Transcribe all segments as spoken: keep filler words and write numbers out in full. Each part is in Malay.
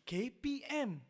K P M.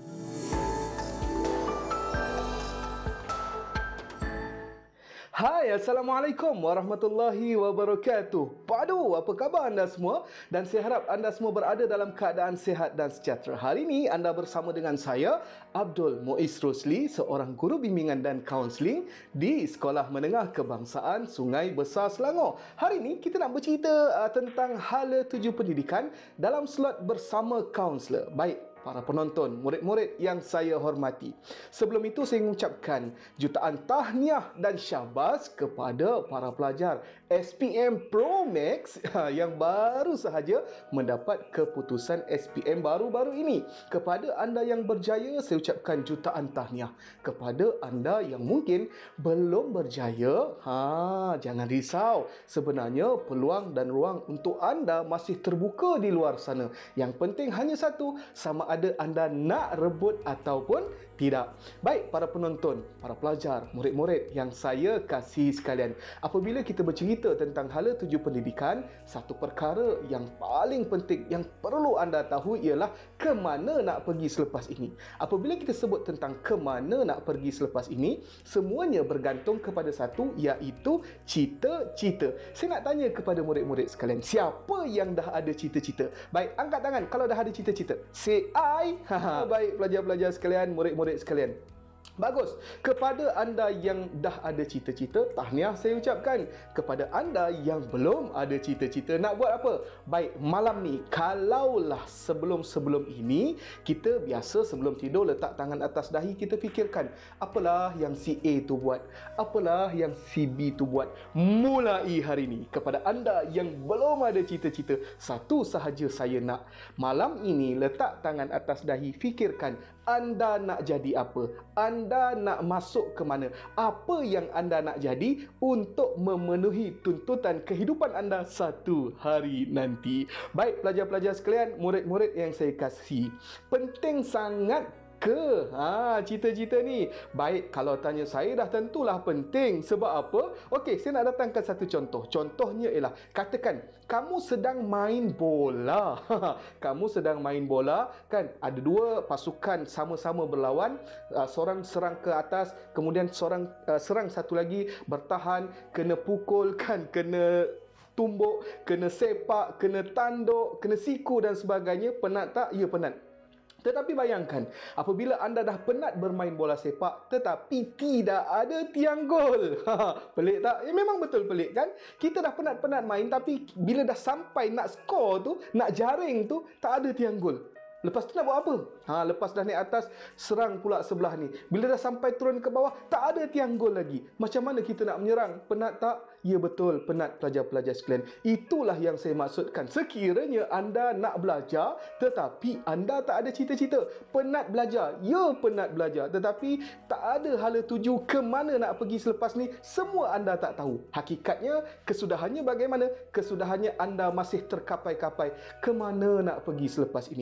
Hai, Assalamualaikum warahmatullahi wabarakatuh. Padu, apa khabar anda semua? Dan saya harap anda semua berada dalam keadaan sihat dan sejahtera. Hari ini anda bersama dengan saya, Abdul Muiz Rosli, seorang guru bimbingan dan kaunseling di Sekolah Menengah Kebangsaan Sungai Besar Selangor. Hari ini kita nak bercerita uh, tentang hala tuju pendidikan dalam slot bersama kaunselor. Baik, para penonton, murid-murid yang saya hormati. Sebelum itu saya mengucapkan jutaan tahniah dan syabas kepada para pelajar S P M Pro Max yang baru sahaja mendapat keputusan S P M baru-baru ini. Kepada anda yang berjaya, saya ucapkan jutaan tahniah. Kepada anda yang mungkin belum berjaya, ha, jangan risau. Sebenarnya peluang dan ruang untuk anda masih terbuka di luar sana. Yang penting hanya satu, sama ada anda nak rebut ataupun tidak. Baik, para penonton, para pelajar, murid-murid yang saya kasih sekalian, apabila kita bercerita tentang hala tuju pendidikan, satu perkara yang paling penting yang perlu anda tahu ialah ke mana nak pergi selepas ini. Apabila kita sebut tentang ke mana nak pergi selepas ini, semuanya bergantung kepada satu, iaitu cita-cita. Saya nak tanya kepada murid-murid sekalian, siapa yang dah ada cita-cita? Baik, angkat tangan kalau dah ada cita-cita. Say I. Baik, pelajar-pelajar sekalian, murid-murid sekalian. Bagus. Kepada anda yang dah ada cita-cita, tahniah saya ucapkan. Kepada anda yang belum ada cita-cita, nak buat apa? Baik, malam ni, kalaulah sebelum-sebelum ini, kita biasa sebelum tidur letak tangan atas dahi, kita fikirkan, apalah yang si A tu buat, apalah yang si B tu buat. Mulai hari ini, kepada anda yang belum ada cita-cita, satu sahaja saya nak. Malam ini, letak tangan atas dahi, fikirkan, anda nak jadi apa? Anda nak masuk ke mana? Apa yang anda nak jadi untuk memenuhi tuntutan kehidupan anda satu hari nanti. Baik, pelajar-pelajar sekalian, murid-murid yang saya kasih, penting sangat ke ha, cita-cita ni. Baik, kalau tanya saya dah tentulah penting. Sebab apa? Okey, saya nak datangkan satu contoh. Contohnya ialah, katakan kamu sedang main bola. Kamu sedang main bola, kan? Ada dua pasukan sama-sama berlawan. Uh, seorang serang ke atas, kemudian seorang uh, serang satu lagi, bertahan, kena pukul, kan? Kena tumbuk, kena sepak, kena tanduk, kena siku dan sebagainya. Penat tak? Ya, penat. Tetapi bayangkan, apabila anda dah penat bermain bola sepak tetapi tidak ada tiang gol. Pelik tak? Ya, memang betul pelik, kan? Kita dah penat-penat main, tapi bila dah sampai nak skor tu, nak jaring tu, tak ada tiang gol. Lepas tu nak buat apa? Ha, lepas dah naik atas, serang pula sebelah ni. Bila dah sampai turun ke bawah, tak ada tiang gol lagi. Macam mana kita nak menyerang? Penat tak? Ya, betul, penat, pelajar-pelajar sekalian. Itulah yang saya maksudkan. Sekiranya anda nak belajar tetapi anda tak ada cita-cita, penat belajar. Ya, penat belajar, tetapi tak ada hala tuju ke mana nak pergi selepas ni, semua anda tak tahu. Hakikatnya, kesudahannya bagaimana? Kesudahannya anda masih terkapai-kapai. Ke mana nak pergi selepas ini?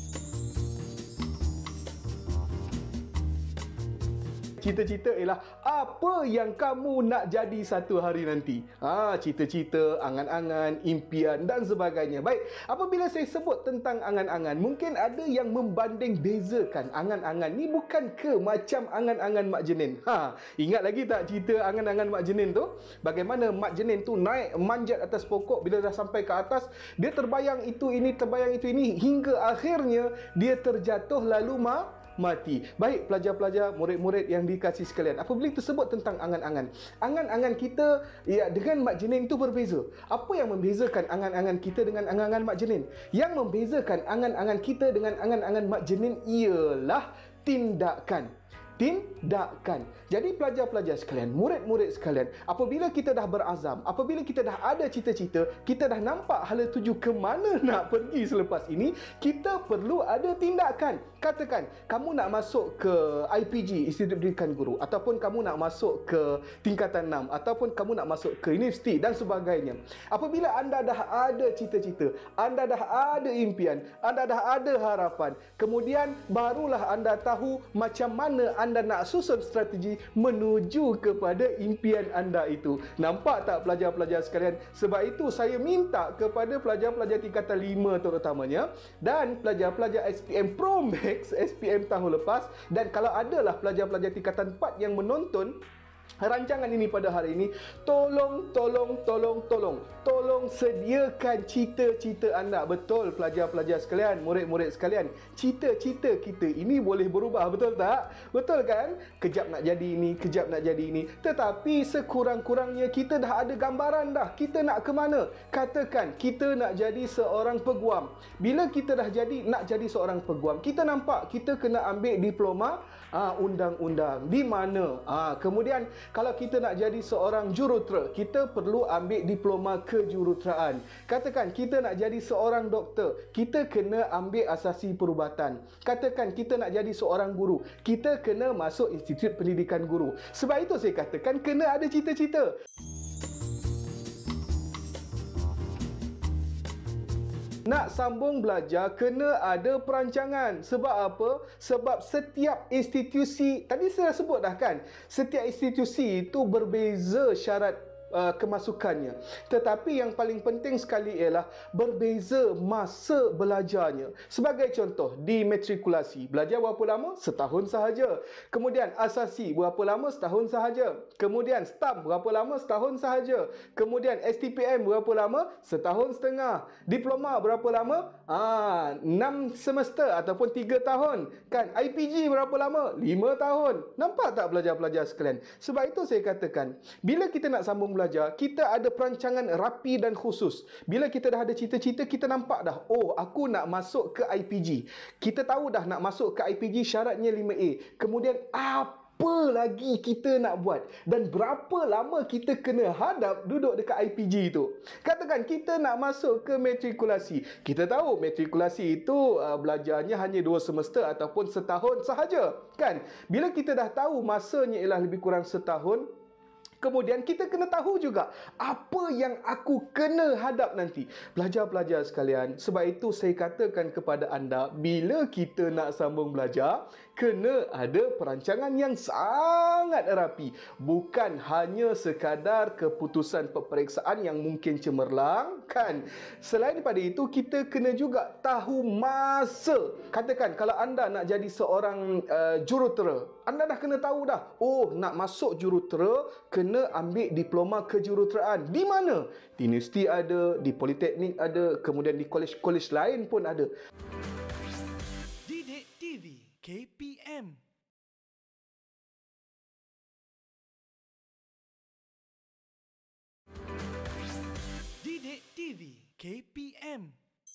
Cita-cita ialah apa yang kamu nak jadi satu hari nanti. Ha, cita-cita, angan-angan, impian dan sebagainya. Baik, apabila saya sebut tentang angan-angan, mungkin ada yang membanding bezakan angan-angan ni bukan ke macam angan-angan Mak Jenin. Ha, ingat lagi tak cerita angan-angan Mak Jenin tu? Bagaimana Mak Jenin tu naik manjat atas pokok, bila dah sampai ke atas, dia terbayang itu ini, terbayang itu ini, hingga akhirnya dia terjatuh lalu ma mati. Baik, pelajar-pelajar, murid-murid yang dikasih sekalian, apabila kita sebut tentang angan-angan, angan-angan kita ya dengan Mak Jenin itu berbeza. Apa yang membezakan angan-angan kita dengan angan-angan Mak Jenin? Yang membezakan angan-angan kita dengan angan-angan Mak Jenin ialah tindakan. Tindakan. Jadi pelajar-pelajar sekalian, murid-murid sekalian, apabila kita dah berazam, apabila kita dah ada cita-cita, kita dah nampak hala tuju ke mana nak pergi selepas ini, kita perlu ada tindakan. Katakan kamu nak masuk ke I P G, Institut Pendidikan Guru, ataupun kamu nak masuk ke tingkatan enam, ataupun kamu nak masuk ke universiti dan sebagainya. Apabila anda dah ada cita-cita, anda dah ada impian, anda dah ada harapan, kemudian barulah anda tahu macam mana anda nak susun strategi menuju kepada impian anda itu. Nampak tak pelajar-pelajar sekalian? Sebab itu saya minta kepada pelajar-pelajar tingkatan lima terutamanya dan pelajar-pelajar S P M Pro Max S P M tahun lepas, dan kalau adalah pelajar-pelajar tingkatan empat yang menonton rancangan ini pada hari ini, tolong, tolong, tolong, tolong, tolong sediakan cita-cita anda. Betul pelajar-pelajar sekalian, murid-murid sekalian, cita-cita kita ini boleh berubah, betul tak? Betul kan? Kejap nak jadi ini, kejap nak jadi ini. Tetapi sekurang-kurangnya kita dah ada gambaran dah, kita nak ke mana. Katakan kita nak jadi seorang peguam. Bila kita dah jadi nak jadi seorang peguam, kita nampak kita kena ambil diploma ah, undang-undang. Di mana? Ah, kemudian kalau kita nak jadi seorang jurutera, kita perlu ambil diploma kejuruteraan. Katakan kita nak jadi seorang doktor, kita kena ambil asasi perubatan. Katakan kita nak jadi seorang guru, kita kena masuk Institut Pendidikan Guru. Sebab itu saya katakan kena ada cita-cita. Nak sambung belajar, kena ada perancangan. Sebab apa? Sebab setiap institusi, tadi saya sebut dah kan, setiap institusi itu berbeza syarat uh, kemasukannya. Tetapi yang paling penting sekali ialah berbeza masa belajarnya. Sebagai contoh, di matrikulasi, belajar berapa lama? Setahun sahaja. Kemudian asasi, berapa lama? Setahun sahaja. Kemudian STAM, berapa lama? Setahun sahaja. Kemudian S T P M, berapa lama? Setahun setengah. Diploma, berapa lama? Ah, enam semester ataupun tiga tahun. Kan? I P G, berapa lama? lima tahun. Nampak tak pelajar-pelajar sekalian? Sebab itu saya katakan, bila kita nak sambung belajar, kita ada perancangan rapi dan khusus. Bila kita dah ada cita-cita, kita nampak dah, oh, aku nak masuk ke I P G. Kita tahu dah nak masuk ke I P G syaratnya lima A. Kemudian apa apa lagi kita nak buat dan berapa lama kita kena hadap duduk dekat I P G itu. Katakan kita nak masuk ke matrikulasi. Kita tahu matrikulasi itu uh, belajarnya hanya dua semester ataupun setahun sahaja, kan? Bila kita dah tahu masanya ialah lebih kurang setahun, kemudian kita kena tahu juga apa yang aku kena hadap nanti. Pelajar-pelajar sekalian, sebab itu saya katakan kepada anda, bila kita nak sambung belajar, kena ada perancangan yang sangat rapi. Bukan hanya sekadar keputusan peperiksaan yang mungkin cemerlang, kan? Selain daripada itu, kita kena juga tahu masa. Katakan kalau anda nak jadi seorang uh, jurutera, anda dah kena tahu dah, oh, nak masuk jurutera kena ambil diploma kejuruteraan. Di mana? Di universiti ada, di politeknik ada, kemudian di kolej-kolej lain pun ada. Didik T V K P M. Didik T V K P M.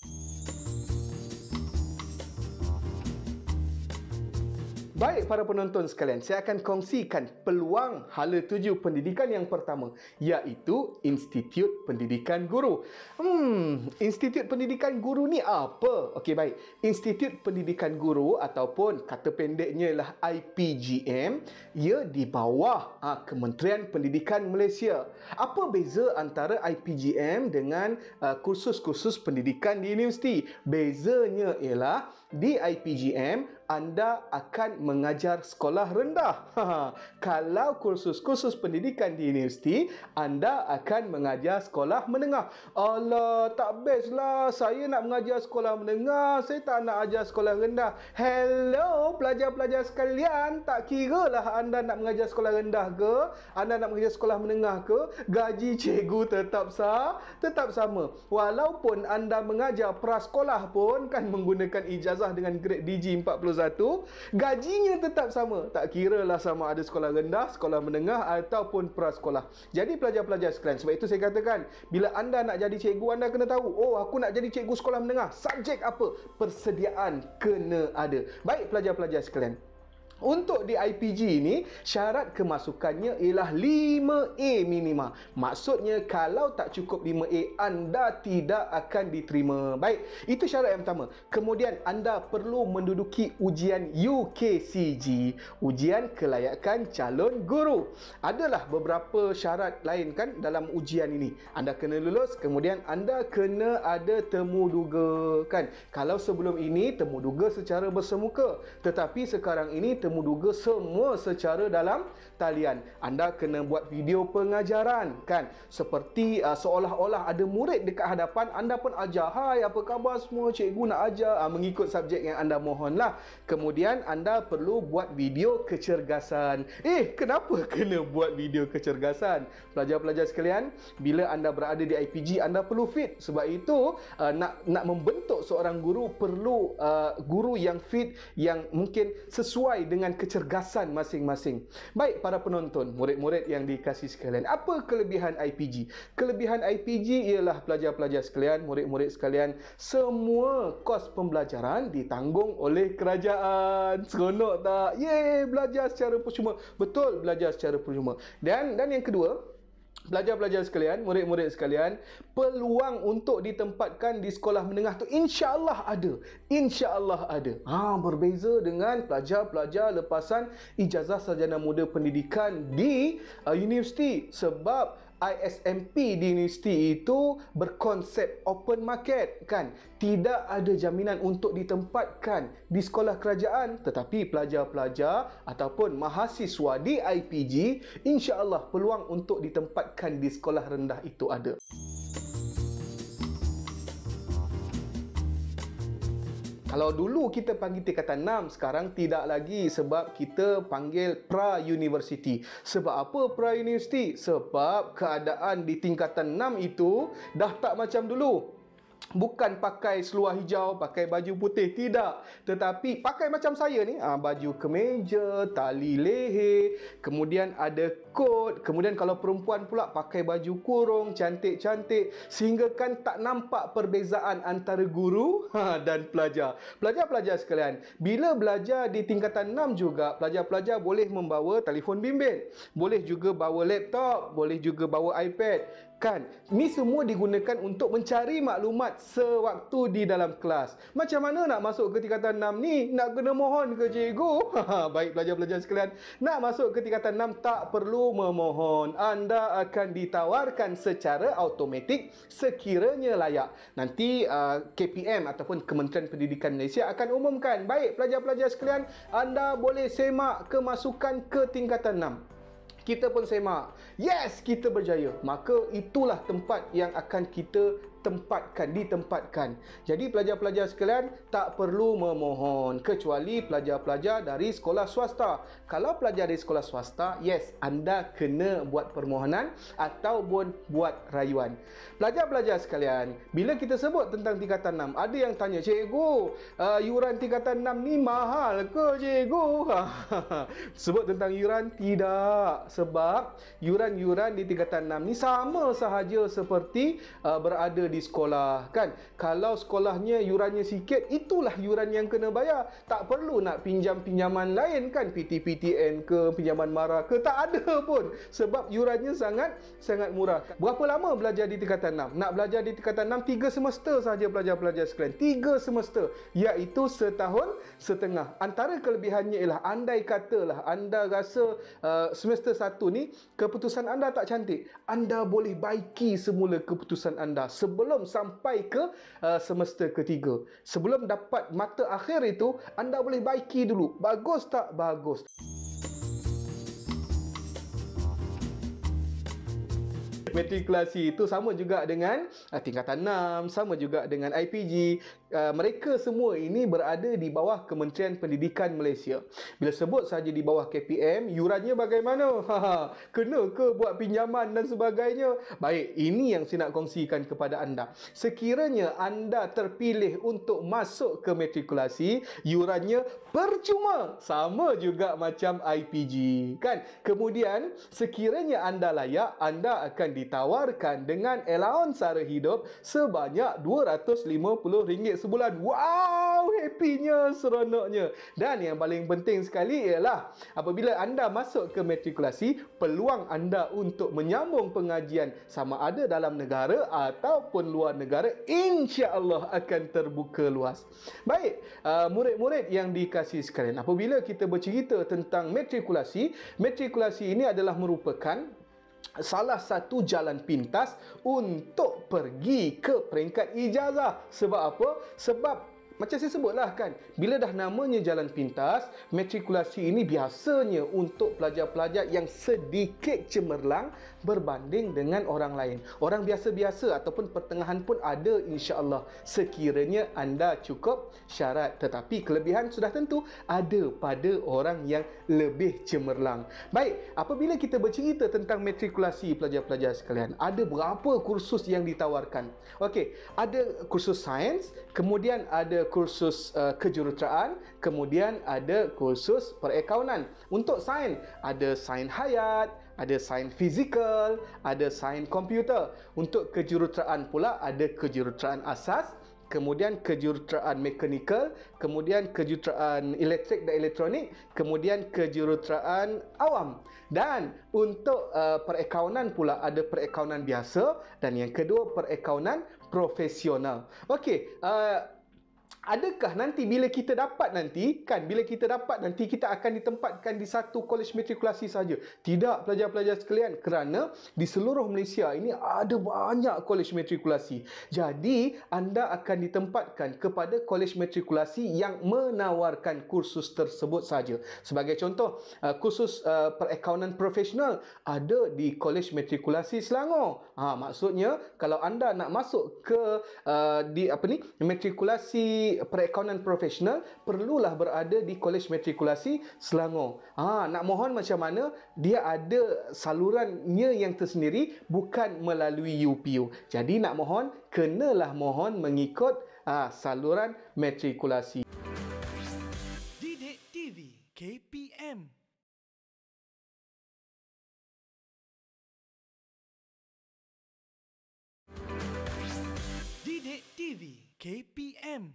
Baik para penonton sekalian, saya akan kongsikan peluang hala tuju pendidikan yang pertama, iaitu Institut Pendidikan Guru. Hmm, Institut Pendidikan Guru ni apa? Okey, baik. Institut Pendidikan Guru ataupun kata pendeknya ialah I P G M, ia di bawah ha, Kementerian Pendidikan Malaysia. Apa beza antara I P G M dengan uh, kursus-kursus pendidikan di universiti? Bezanya ialah di I P G M anda akan mengajar sekolah rendah. Kalau kursus-kursus pendidikan di universiti, anda akan mengajar sekolah menengah. Alah, tak best lah. Saya nak mengajar sekolah menengah. Saya tak nak ajar sekolah rendah. Hello, pelajar-pelajar sekalian. Tak kira lah anda nak mengajar sekolah rendah ke, anda nak mengajar sekolah menengah ke, gaji cikgu tetap sah, tetap sama. Walaupun anda mengajar prasekolah pun kan menggunakan ijazah dengan grade D G empat puluh satu, gajinya tetap sama. Tak kira lah sama ada sekolah rendah, sekolah menengah ataupun prasekolah. Jadi pelajar-pelajar sekalian, sebab itu saya katakan, bila anda nak jadi cikgu, anda kena tahu, oh, aku nak jadi cikgu sekolah menengah. Subjek apa? Persediaan kena ada. Baik pelajar-pelajar sekalian, Untuk di I P G ini, syarat kemasukannya ialah lima A minima. Maksudnya kalau tak cukup lima A, anda tidak akan diterima. Baik, itu syarat yang pertama. Kemudian anda perlu menduduki ujian U K C G, ujian kelayakan calon guru. Adalah beberapa syarat lain kan dalam ujian ini. Anda kena lulus, kemudian anda kena ada temu duga kan. Kalau sebelum ini temu duga secara bersemuka, tetapi sekarang ini temu duga semua secara dalam talian. Anda kena buat video pengajaran kan, seperti uh, seolah-olah ada murid dekat hadapan, anda pun ajar, hai apa khabar semua, cikgu nak ajar, uh, mengikut subjek yang anda mohonlah. Kemudian anda perlu buat video kecergasan. Eh, kenapa kena buat video kecergasan? Pelajar-pelajar sekalian, bila anda berada di I P G, anda perlu fit. Sebab itu uh, nak nak membentuk seorang guru perlu uh, guru yang fit, yang mungkin sesuai dengan kecergasan masing-masing. Baik para penonton, murid-murid yang dikasihi sekalian, apa kelebihan I P G? Kelebihan I P G ialah pelajar-pelajar sekalian, murid-murid sekalian, semua kos pembelajaran ditanggung oleh kerajaan. Seronok tak? Yeay, belajar secara percuma. Betul, belajar secara percuma. Dan dan yang kedua, pelajar-pelajar sekalian, murid-murid sekalian, peluang untuk ditempatkan di sekolah menengah tu insya-Allah ada. Insya-Allah ada. Ha, berbeza dengan pelajar-pelajar lepasan ijazah sarjana muda pendidikan di uh, universiti, sebab I S M P di universiti itu berkonsep open market kan. Tidak ada jaminan untuk ditempatkan di sekolah kerajaan, tetapi pelajar-pelajar ataupun mahasiswa di I P G insya-Allah peluang untuk ditempatkan di sekolah rendah itu ada. Kalau dulu kita panggil tingkatan enam, sekarang tidak lagi, sebab kita panggil pra-university. Sebab apa pra-university? Sebab keadaan di tingkatan enam itu dah tak macam dulu. Bukan pakai seluar hijau, pakai baju putih, tidak. Tetapi pakai macam saya ni, ha, baju kemeja, tali leher, kemudian ada kot, kemudian kalau perempuan pula pakai baju kurung, cantik-cantik, sehingga kan tak nampak perbezaan antara guru ha, dan pelajar. Pelajar-pelajar sekalian, bila belajar di tingkatan enam juga, pelajar-pelajar boleh membawa telefon bimbit, boleh juga bawa laptop, boleh juga bawa iPad. Kan, ini semua digunakan untuk mencari maklumat sewaktu di dalam kelas. Macam mana nak masuk ke tingkatan enam ni? Nak kena mohon ke cikgu? Baik pelajar-pelajar sekalian, nak masuk ke tingkatan enam tak perlu memohon. Anda akan ditawarkan secara automatik sekiranya layak. Nanti uh, K P M ataupun Kementerian Pendidikan Malaysia akan umumkan. Baik pelajar-pelajar sekalian, anda boleh semak kemasukan ke tingkatan enam. Kita pun semak, yes, kita berjaya. Maka itulah tempat yang akan kita tempatkan, ditempatkan. Jadi pelajar-pelajar sekalian tak perlu memohon, kecuali pelajar-pelajar dari sekolah swasta. Kalau pelajar dari sekolah swasta, yes, anda kena buat permohonan ataupun buat rayuan. Pelajar-pelajar sekalian, bila kita sebut tentang tingkatan enam, ada yang tanya, cikgu, uh, yuran tingkatan enam ni mahal ke cikgu? Sebut tentang yuran, tidak. Sebab yuran-yuran di tingkatan enam ni sama sahaja seperti uh, berada di sekolah kan. Kalau sekolahnya yurannya sikit, itulah yuran yang kena bayar. Tak perlu nak pinjam pinjaman lain kan, P T P T N ke, pinjaman mara ke, tak ada pun, sebab yurannya sangat sangat murah. Berapa lama belajar di tingkatan enam? Nak belajar di tingkatan enam tiga semester sahaja pelajar-pelajar sekalian. tiga semester, iaitu setahun setengah. Antara kelebihannya ialah, andai katalah anda rasa uh, semester satu ni keputusan anda tak cantik, anda boleh baiki semula keputusan anda sebelum sampai ke uh, semester ketiga. Sebelum dapat mata akhir itu, anda boleh baiki dulu. Bagus tak? Bagus. Matrikulasi itu sama juga dengan uh, tingkatan enam, sama juga dengan I P G. Uh, mereka semua ini berada di bawah Kementerian Pendidikan Malaysia. Bila sebut saja di bawah K P M, yurannya bagaimana? Kena ke buat pinjaman dan sebagainya? Baik, ini yang saya nak kongsikan kepada anda. Sekiranya anda terpilih untuk masuk ke matrikulasi, yurannya percuma, sama juga macam I P G kan. Kemudian sekiranya anda layak, anda akan ditawarkan dengan allowance sara hidup sebanyak dua ratus lima puluh ringgit sebulan. Wow, happynya, seronoknya. Dan yang paling penting sekali ialah apabila anda masuk ke matrikulasi, peluang anda untuk menyambung pengajian sama ada dalam negara ataupun luar negara insya-Allah akan terbuka luas. Baik, uh, murid-murid yang dikasihi sekalian, apabila kita bercerita tentang matrikulasi, matrikulasi ini adalah merupakan salah satu jalan pintas untuk pergi ke peringkat ijazah. Sebab apa? Sebab macam saya sebutlah kan, bila dah namanya jalan pintas, matrikulasi ini biasanya untuk pelajar-pelajar yang sedikit cemerlang berbanding dengan orang lain. Orang biasa-biasa ataupun pertengahan pun ada insya-Allah, sekiranya anda cukup syarat. Tetapi kelebihan sudah tentu ada pada orang yang lebih cemerlang. Baik, apabila kita bercerita tentang matrikulasi pelajar-pelajar sekalian, ada berapa kursus yang ditawarkan? Okey, ada kursus sains, kemudian ada kursus uh, kejuruteraan, kemudian ada kursus perakaunan. Untuk sains, ada sains hayat, ada sains fizikal, ada sains komputer. Untuk kejuruteraan pula ada kejuruteraan asas, kemudian kejuruteraan mekanikal, kemudian kejuruteraan elektrik dan elektronik, kemudian kejuruteraan awam. Dan untuk uh, perakaunan pula ada perakaunan biasa dan yang kedua perakaunan profesional. Okey, uh, adakah nanti bila kita dapat nanti, kan bila kita dapat nanti kita akan ditempatkan di satu kolej matrikulasi saja? Tidak pelajar-pelajar sekalian, kerana di seluruh Malaysia ini ada banyak kolej matrikulasi. Jadi anda akan ditempatkan kepada kolej matrikulasi yang menawarkan kursus tersebut saja. Sebagai contoh, kursus perakaunan profesional ada di kolej matrikulasi Selangor. Ha, maksudnya kalau anda nak masuk ke uh, di apa ni matrikulasi perakaunan profesional, perlulah berada di Kolej Matrikulasi Selangor. Ha, nak mohon macam mana? Dia ada salurannya yang tersendiri, bukan melalui U P U. Jadi nak mohon, kenalah mohon mengikut ha, saluran matrikulasi. Didik T V K P M. Didik T V K P M.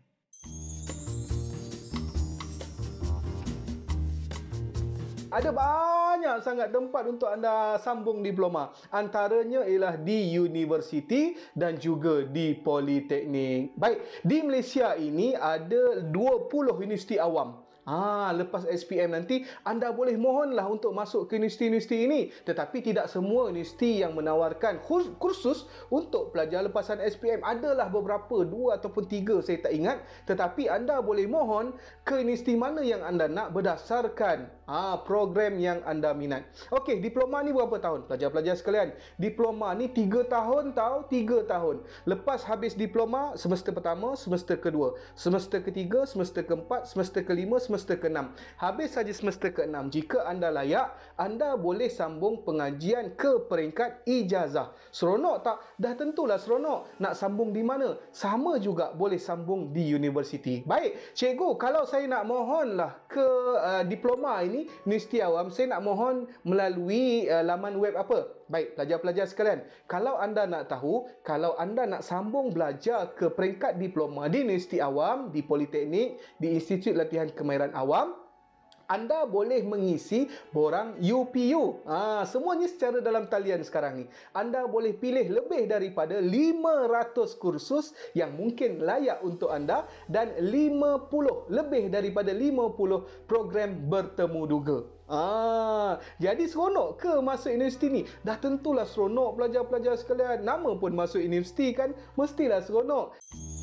Ada banyak sangat tempat untuk anda sambung diploma. Antaranya ialah di universiti dan juga di politeknik. Baik, di Malaysia ini ada dua puluh universiti awam. Ah, lepas S P M nanti anda boleh mohonlah untuk masuk ke universiti-universiti ini. Tetapi tidak semua universiti yang menawarkan kursus untuk pelajar lepasan S P M. Adalah beberapa, dua ataupun tiga, saya tak ingat. Tetapi anda boleh mohon ke universiti mana yang anda nak berdasarkan ah, program yang anda minat. Okey, diploma ni berapa tahun? Pelajar-pelajar sekalian, diploma ni tiga tahun tau, tiga tahun. Lepas habis diploma, semester pertama, semester kedua, semester ketiga, semester keempat, semester kelima, semester keenam. Habis saja semester keenam, jika anda layak, anda boleh sambung pengajian ke peringkat ijazah. Seronok tak? Dah tentulah seronok. Nak sambung di mana? Sama juga boleh sambung di universiti. Baik, cikgu, kalau saya nak mohonlah ke uh, diploma ini, universiti awam, saya nak mohon melalui uh, laman web apa? Baik, pelajar-pelajar sekalian, kalau anda nak tahu, kalau anda nak sambung belajar ke peringkat diploma di universiti awam, di politeknik, di Institut Latihan Kemahiran Awam, anda boleh mengisi borang U P U. Ha, semuanya secara dalam talian sekarang ni. Anda boleh pilih lebih daripada lima ratus kursus yang mungkin layak untuk anda dan lima puluh, lebih daripada lima puluh program bertemu duga. Ah, jadi seronok ke masuk universiti ni? Dah tentulah seronok pelajar-pelajar sekalian. Nama pun masuk universiti kan, mestilah seronok.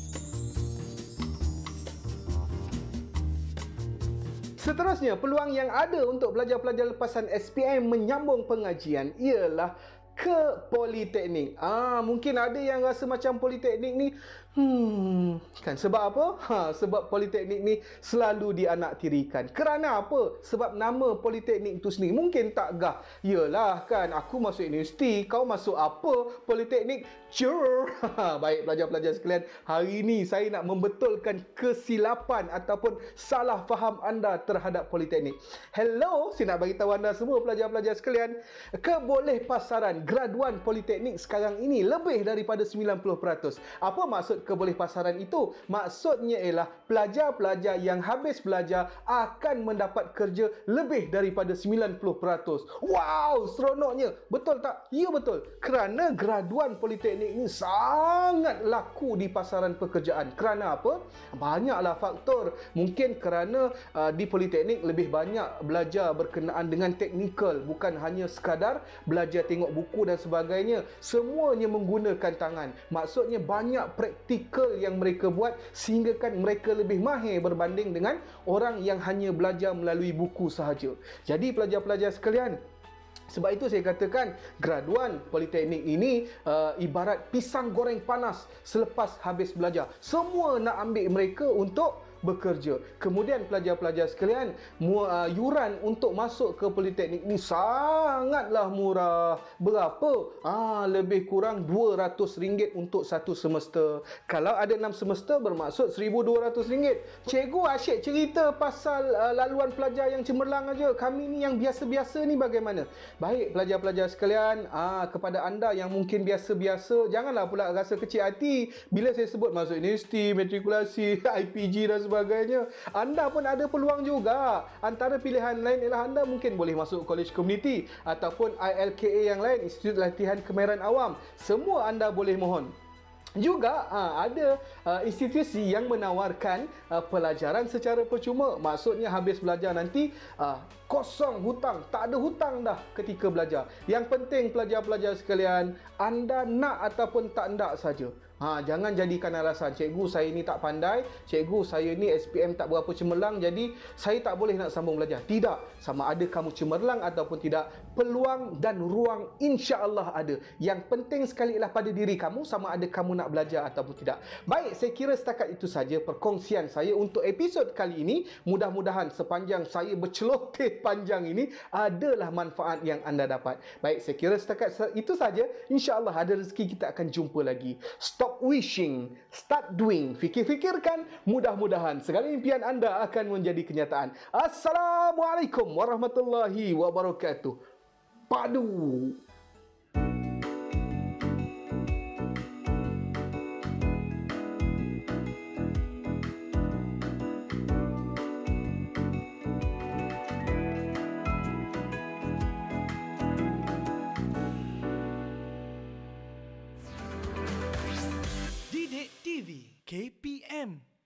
Seterusnya, peluang yang ada untuk pelajar-pelajar lepasan S P M menyambung pengajian ialah ke politeknik. Ah, mungkin ada yang rasa macam politeknik ni, hmm, kan sebab apa? Ha, sebab politeknik ni selalu dianaktirikan. Kerana apa? Sebab nama politeknik itu sendiri mungkin tak gah. Yalah kan, aku masuk universiti, kau masuk apa? Politeknik. Sure. Baik pelajar-pelajar sekalian, hari ini saya nak membetulkan kesilapan ataupun salah faham anda terhadap politeknik. Hello, saya nak bagi tahu anda semua pelajar-pelajar sekalian, kebolehpasaran graduan politeknik sekarang ini lebih daripada sembilan puluh peratus. Apa maksud keboleh pasaran itu? Maksudnya ialah pelajar-pelajar yang habis belajar akan mendapat kerja lebih daripada sembilan puluh peratus. Wow, seronoknya. Betul tak? Ya, betul. Kerana graduan politeknik ini sangat laku di pasaran pekerjaan. Kerana apa? Banyaklah faktor. Mungkin kerana uh, di politeknik lebih banyak belajar berkenaan dengan teknikal, bukan hanya sekadar belajar tengok buku dan sebagainya. Semuanya menggunakan tangan. Maksudnya banyak praktikal yang mereka buat sehingga kan mereka lebih mahir berbanding dengan orang yang hanya belajar melalui buku sahaja. Jadi pelajar-pelajar sekalian, sebab itu saya katakan graduan politeknik ini uh, ibarat pisang goreng panas selepas habis belajar. Semua nak ambil mereka untuk bekerja. Kemudian pelajar-pelajar sekalian, mu, uh, yuran untuk masuk ke politeknik ni sangatlah murah. Berapa? Ah, lebih kurang dua ratus ringgit untuk satu semester. Kalau ada enam semester bermaksud seribu dua ratus ringgit. Cikgu asyik cerita pasal uh, laluan pelajar yang cemerlang aja. Kami ni yang biasa-biasa ni bagaimana? Baik pelajar-pelajar sekalian, ah, kepada anda yang mungkin biasa-biasa, janganlah pula rasa kecil hati bila saya sebut masuk universiti, matrikulasi, I P G dan sebagainya. Anda pun ada peluang juga. Antara pilihan lain ialah anda mungkin boleh masuk college community ataupun I L K A yang lain, Institut Latihan Kemahiran Awam. Semua anda boleh mohon. Juga ha, ada uh, institusi yang menawarkan uh, pelajaran secara percuma. Maksudnya habis belajar nanti uh, kosong hutang, tak ada hutang dah ketika belajar. Yang penting pelajar-pelajar sekalian, anda nak ataupun tak nak saja. Ha, jangan jadikan alasan, cikgu saya ni tak pandai, cikgu saya ni S P M tak berapa cemerlang, jadi saya tak boleh nak sambung belajar. Tidak, sama ada kamu cemerlang ataupun tidak, peluang dan ruang insya-Allah ada. Yang penting sekali ialah pada diri kamu, sama ada kamu nak belajar ataupun tidak. Baik, saya kira setakat itu saja perkongsian saya untuk episod kali ini. Mudah-mudahan sepanjang saya berceloteh panjang ini adalah manfaat yang anda dapat. Baik, saya kira setakat itu saja. Insya-Allah ada rezeki kita akan jumpa lagi. Stop wishing, start doing. Fikir-fikirkan, mudah-mudahan segala impian anda akan menjadi kenyataan. Assalamualaikum warahmatullahi wabarakatuh. Padu. Didik T V K P M